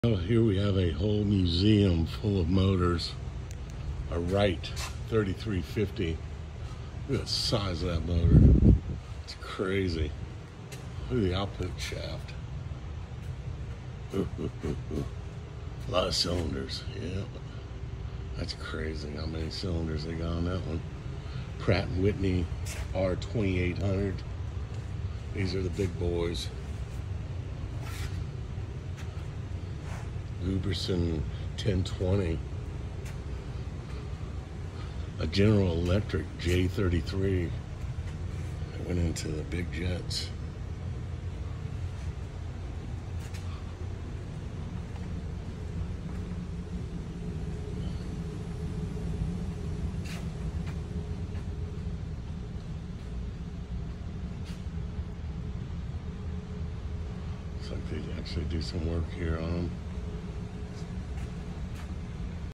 Oh, here we have a whole museum full of motors. A Wright 3350. Look at the size of that motor. It's crazy. Look at the output shaft. A lot of cylinders. Yeah, that's crazy how many cylinders they got on that one. Pratt & Whitney R2800. These are the big boys. Guberson 1020, a General Electric J33 that went into the big jets. Looks like they actually do some work here on them.